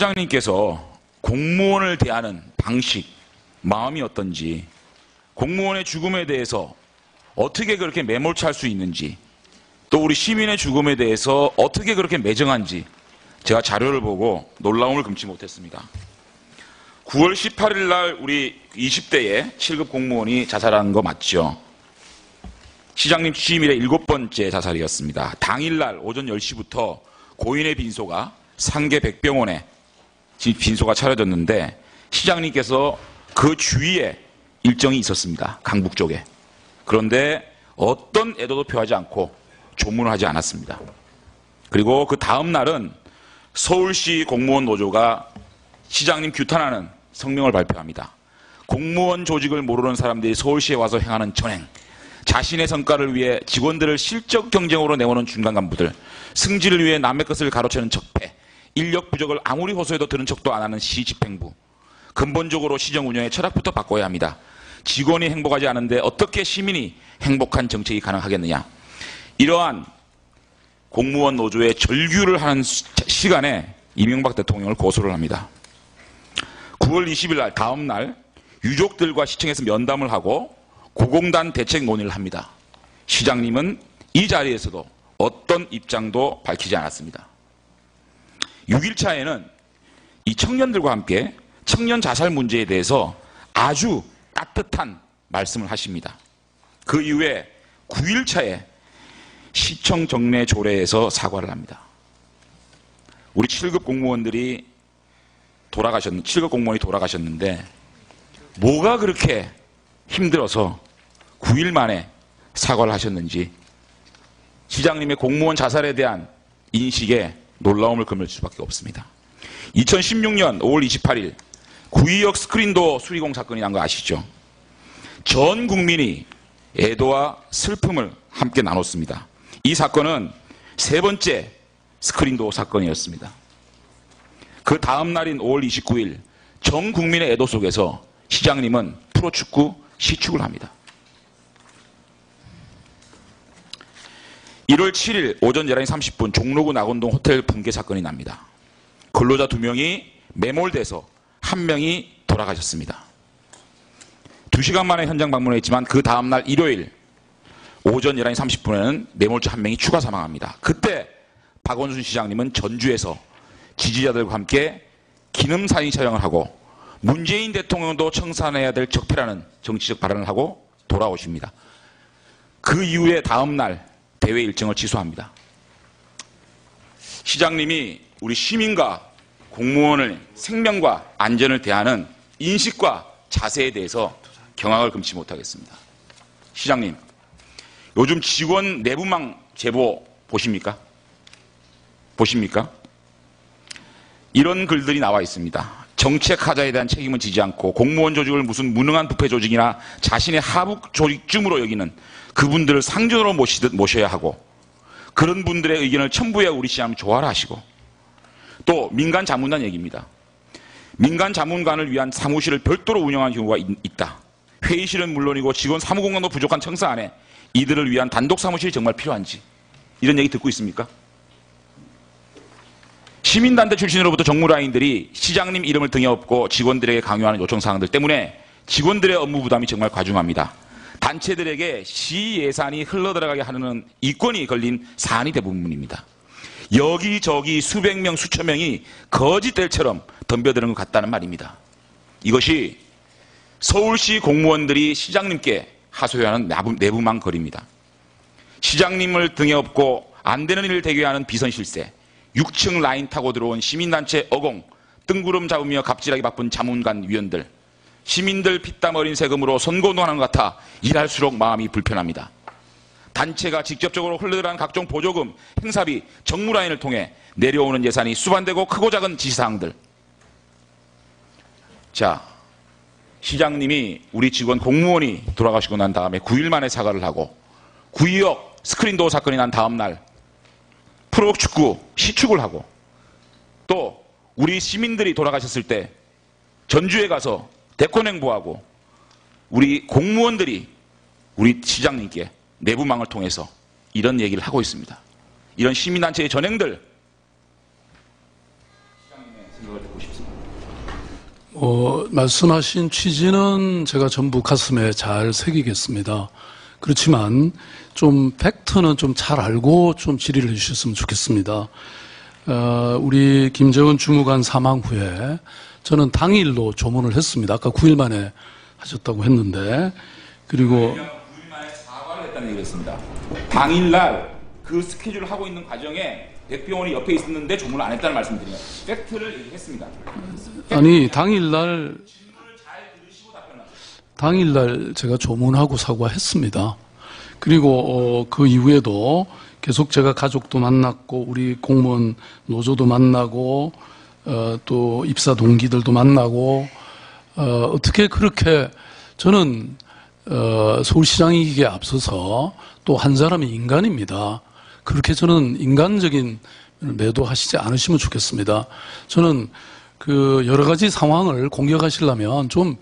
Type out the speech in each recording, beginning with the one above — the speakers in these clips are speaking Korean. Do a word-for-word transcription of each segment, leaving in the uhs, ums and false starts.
시장님께서 공무원을 대하는 방식, 마음이 어떤지, 공무원의 죽음에 대해서 어떻게 그렇게 매몰차할 수 있는지, 또 우리 시민의 죽음에 대해서 어떻게 그렇게 매정한지 제가 자료를 보고 놀라움을 금치 못했습니다. 구월 십팔일 날 우리 이십 대의 칠 급 공무원이 자살한 거 맞죠? 시장님 취임 이래 일곱 번째 자살이었습니다. 당일날 오전 열 시부터 고인의 빈소가 상계 백병원에 빈소가 차려졌는데 시장님께서 그 주위에 일정이 있었습니다. 강북 쪽에. 그런데 어떤 애도도 표하지 않고 조문을 하지 않았습니다. 그리고 그 다음 날은 서울시 공무원 노조가 시장님 규탄하는 성명을 발표합니다. 공무원 조직을 모르는 사람들이 서울시에 와서 행하는 전행, 자신의 성과를 위해 직원들을 실적 경쟁으로 내오는 중간 간부들, 승진을 위해 남의 것을 가로채는 적폐, 인력 부족을 아무리 호소해도 들은 척도 안 하는 시 집행부. 근본적으로 시정 운영의 철학부터 바꿔야 합니다. 직원이 행복하지 않은데 어떻게 시민이 행복한 정책이 가능하겠느냐. 이러한 공무원 노조의 절규를 하는 시간에 이명박 대통령을 고소를 합니다. 구월 이십일 날 다음 날 유족들과 시청에서 면담을 하고 고공단 대책 논의를 합니다. 시장님은 이 자리에서도 어떤 입장도 밝히지 않았습니다. 육 일차에는 이 청년들과 함께 청년 자살 문제에 대해서 아주 따뜻한 말씀을 하십니다. 그 이후에 구 일차에 시청 정례 조례에서 사과를 합니다. 우리 칠 급 공무원들이 돌아가셨는, 칠 급 공무원이 돌아가셨는데 뭐가 그렇게 힘들어서 구 일 만에 사과를 하셨는지 시장님의 공무원 자살에 대한 인식에 놀라움을 금할 수밖에 없습니다. 이천십육 년 오월 이십팔일 구의역 스크린도 수리공 사건이 난 거 아시죠? 전 국민이 애도와 슬픔을 함께 나눴습니다. 이 사건은 세 번째 스크린도 사건이었습니다. 그 다음 날인 오월 이십구일 전 국민의 애도 속에서 시장님은 프로축구 시축을 합니다. 일월 칠일 오전 열한 시 삼십 분 종로구 낙원동 호텔 붕괴 사건이 납니다. 근로자 두 명이 매몰돼서 한 명이 돌아가셨습니다. 두 시간 만에 현장 방문했지만 그 다음날 일요일 오전 열한 시 삼십 분에는 매몰자 한 명이 추가 사망합니다. 그때 박원순 시장님은 전주에서 지지자들과 함께 기념사진 촬영을 하고 문재인 대통령도 청산해야 될 적폐라는 정치적 발언을 하고 돌아오십니다. 그 이후에 다음날 대회 일정을 취소합니다. 시장님이 우리 시민과 공무원을 생명과 안전을 대하는 인식과 자세에 대해서 경악을 금치 못하겠습니다. 시장님, 요즘 직원 내부망 제보 보십니까? 보십니까? 이런 글들이 나와 있습니다. 정책 하자에 대한 책임은 지지 않고 공무원 조직을 무슨 무능한 부패 조직이나 자신의 하부 조직쯤으로 여기는 그분들을 상전으로 모시듯 모셔야 하고 그런 분들의 의견을 첨부해야 우리 시장님 조화를 하시고 또 민간 자문단 얘기입니다. 민간 자문관을 위한 사무실을 별도로 운영하는 경우가 있, 있다. 회의실은 물론이고 직원 사무공간도 부족한 청사 안에 이들을 위한 단독 사무실이 정말 필요한지 이런 얘기 듣고 있습니까? 시민단체 출신으로부터 정무라인들이 시장님 이름을 등에 업고 직원들에게 강요하는 요청사항들 때문에 직원들의 업무 부담이 정말 과중합니다. 단체들에게 시 예산이 흘러들어가게 하는 이권이 걸린 사안이 대부분입니다. 여기저기 수백 명, 수천 명이 거짓들처럼 덤벼드는 것 같다는 말입니다. 이것이 서울시 공무원들이 시장님께 하소연하는 내부망 거리입니다. 시장님을 등에 업고 안 되는 일을 대기하는 비선실세, 육 층 라인 타고 들어온 시민단체 어공, 뜬구름 잡으며 갑질하기 바쁜 자문관 위원들, 시민들 피땀 어린 세금으로 선거운동하는 것 같아 일할수록 마음이 불편합니다. 단체가 직접적으로 흘러들어가는 각종 보조금, 행사비, 정무라인을 통해 내려오는 예산이 수반되고 크고 작은 지시사항들. 자, 시장님이 우리 직원 공무원이 돌아가시고 난 다음에 구 일 만에 사과를 하고 구의역 스크린도어 사건이 난 다음 날 프로축구 시축을 하고 또 우리 시민들이 돌아가셨을 때 전주에 가서 대권 행보하고 우리 공무원들이 우리 시장님께 내부망을 통해서 이런 얘기를 하고 있습니다. 이런 시민단체의 전행들 시장님의 생각을 듣고 싶습니다. 어, 말씀하신 취지는 제가 전부 가슴에 잘 새기겠습니다. 그렇지만 좀 팩트는 좀 잘 알고 좀 질의를 해주셨으면 좋겠습니다. 어, 우리 김정은 주무관 사망 후에 저는 당일로 조문을 했습니다. 아까 구 일 만에 하셨다고 했는데, 그리고 구 일 만에 사과를 했다는 얘기를 했습니다. 당일날 그 스케줄을 하고 있는 과정에 백병원이 옆에 있었는데 조문을 안 했다는 말씀드려요. 팩트를 얘기했습니다. 아니 당일날 질문을 잘 들으시고 답변하세요. 당일날 제가 조문하고 사과했습니다. 그리고 어, 그 이후에도 계속 제가 가족도 만났고 우리 공무원 노조도 만나고 어, 또 입사 동기들도 만나고 어, 어떻게 그렇게 저는 어, 서울시장이기에 앞서서 또 한 사람이 인간입니다. 그렇게 저는 인간적인 매도하시지 않으시면 좋겠습니다. 저는 그 여러 가지 상황을 공격하시려면 좀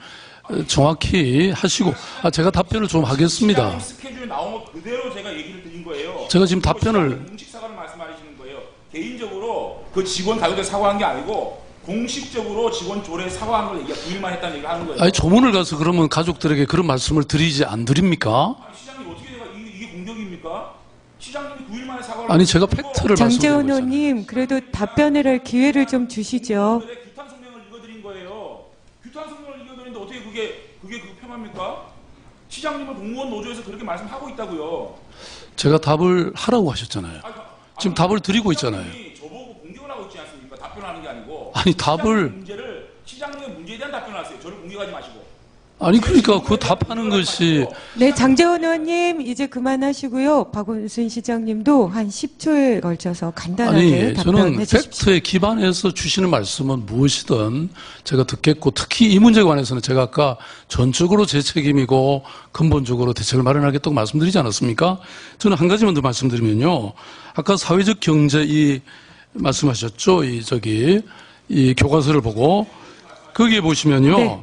정확히 하시고, 아, 제가 답변을 좀 하겠습니다. 시장님 스케줄 나온 거 그대로 제가 얘기를 드린 거예요. 제가 지금 답변을 공식 사과를 말씀하시는 거예요. 개인적으로 그 직원 가족들 사과한 게 아니고 공식적으로 직원 조례 사과한 걸 얘기가 구 일만 했다는 얘기를 하는 거예요. 아니 조문을 가서 그러면 가족들에게 그런 말씀을 드리지 안 드립니까? 아니, 시장님 어떻게 내가 이게, 이게 공격입니까? 시장님이 구 일 만에 사과를 아니 제가 팩트를 장제원 말씀드리고 있잖아요. 의원님, 그래도 답변을 할 기회를 좀 주시죠. 규탄 성명을 읽어드린 거예요. 규탄 성명을 읽어드리는데 어떻게 그게 그게 그 폄하입니까? 시장님은 공무원 노조에서 그렇게 말씀하고 있다고요. 제가 답을 하라고 하셨잖아요. 아니, 지금 아니, 답을 드리고 있잖아요. 시장님이 저보고 공격을 하고 있지 않습니까? 답변하는 게 아니고. 아니, 답을- 시장님 문제를 시장님의 문제에 대한 답변을 하세요. 저를 공격하지 마시고. 아니 그러니까 그 답하는 것이 네, 장제원 의원님 이제 그만하시고요. 박원순 시장님도 한 십 초에 걸쳐서 간단하게 아니 저는 답변해 주십시오. 팩트에 기반해서 주시는 말씀은 무엇이든 제가 듣겠고, 특히 이 문제에 관해서는 제가 아까 전적으로 제 책임이고 근본적으로 대책을 마련하겠다고 말씀드리지 않았습니까? 저는 한 가지만 더 말씀드리면요, 아까 사회적 경제 이 말씀하셨죠, 이 저기 이 교과서를 보고 거기에 보시면요. 네.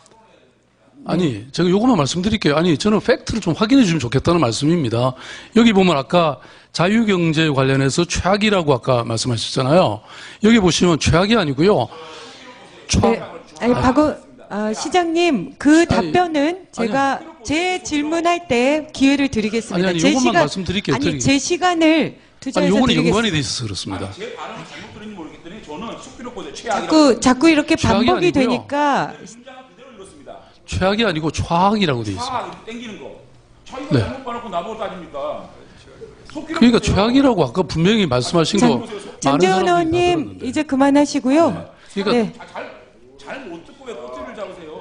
아니, 제가 요것만 말씀드릴게요. 아니, 저는 팩트를 좀 확인해 주면 좋겠다는 말씀입니다. 여기 보면 아까 자유경제 관련해서 최악이라고 아까 말씀하셨잖아요. 여기 보시면 최악이 아니고요. 최... 네, 아니, 박원 아, 시장님 그 답변은 제가 아니, 제 질문할 때 기회를 드리겠습니다. 아니, 아니, 제 요것만 시간 말씀드릴게요. 아니 드리게. 제 시간을 아니, 투자해서 요거는 드리겠습니다. 연관이 돼 있어서 그렇습니다. 제 발언을 잘못 들은지 모르겠더니 저는 속기록보다 최악이라고. 자꾸 자꾸 이렇게 최악이 반복이 아니고요. 되니까 문장은 그대로 읽었습니다. 최악이 아니고 최악이라고 돼 있습니다. 아, 이렇게 땡기는 거. 저희가 네. 잘못 봐놓고 나보고 따집니까? 속기록 그러니까 보세요. 최악이라고 아까 분명히 말씀하신 거 많은 장제원 사람들이 다 의원님 들었는데. 이제 그만하시고요. 그러니까 네. 아, 잘, 잘 못 듣고 왜 꼬투리를 잡으세요?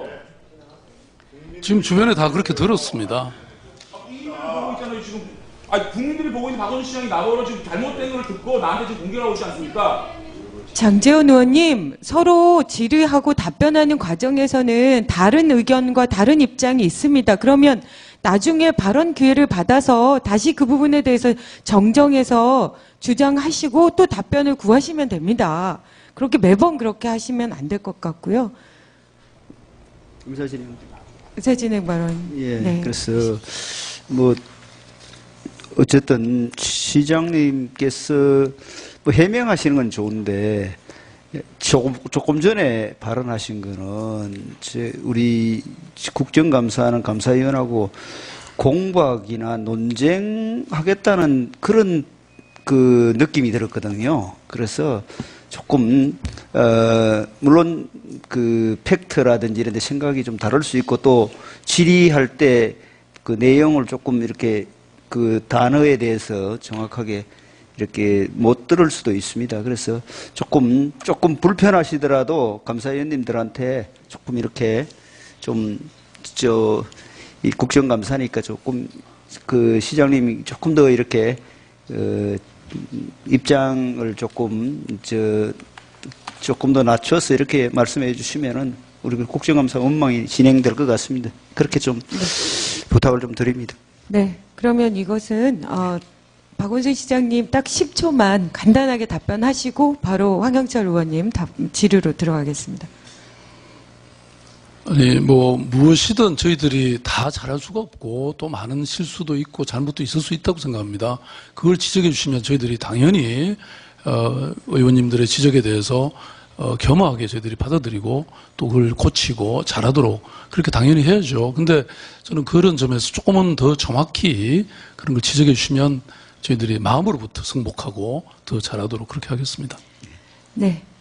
지금 주변에 다 그렇게 들었습니다. 국민들이 보고 있잖아요, 지금. 아니, 국민들이 보고 있는 박원순 시장이 나보고 지금 잘못된 걸 듣고 나한테 지금 공격하고 있지 않습니까? 장제원 의원님, 서로 질의하고 답변하는 과정에서는 다른 의견과 다른 입장이 있습니다. 그러면 나중에 발언 기회를 받아서 다시 그 부분에 대해서 정정해서 주장하시고 또 답변을 구하시면 됩니다. 그렇게 매번 그렇게 하시면 안 될 것 같고요. 의사진행. 의사진행 발언. 예. 네. 그래서 뭐 어쨌든 시장님께서 뭐 해명하시는 건 좋은데 조금 조금 전에 발언하신 거는 제 우리 국정감사하는 감사위원하고 공박이나 논쟁하겠다는 그런 그 느낌이 들었거든요. 그래서 조금 어 물론 그 팩트라든지 이런 데 생각이 좀 다를 수 있고 또 질의할 때 그 내용을 조금 이렇게 그 단어에 대해서 정확하게 이렇게 못 들을 수도 있습니다. 그래서 조금 조금 불편하시더라도 감사위원님들한테 조금 이렇게 좀 저 이 국정감사니까 조금 그 시장님이 조금 더 이렇게 어 입장을 조금 저 조금 더 낮춰서 이렇게 말씀해 주시면은 우리 국정감사 원망이 진행될 것 같습니다. 그렇게 좀 네. 부탁을 좀 드립니다. 네. 그러면 이것은 어, 박원순 시장님 딱 십 초만 간단하게 답변하시고 바로 황영철 의원님 답, 질의로 들어가겠습니다. 아니 뭐 무엇이든 저희들이 다 잘할 수가 없고 또 많은 실수도 있고 잘못도 있을 수 있다고 생각합니다. 그걸 지적해 주시면 저희들이 당연히 어, 의원님들의 지적에 대해서 어, 겸허하게 저희들이 받아들이고 또 그걸 고치고 잘하도록 그렇게 당연히 해야죠. 근데 저는 그런 점에서 조금은 더 정확히 그런 걸 지적해 주시면 저희들이 마음으로부터 승복하고 더 잘하도록 그렇게 하겠습니다. 네.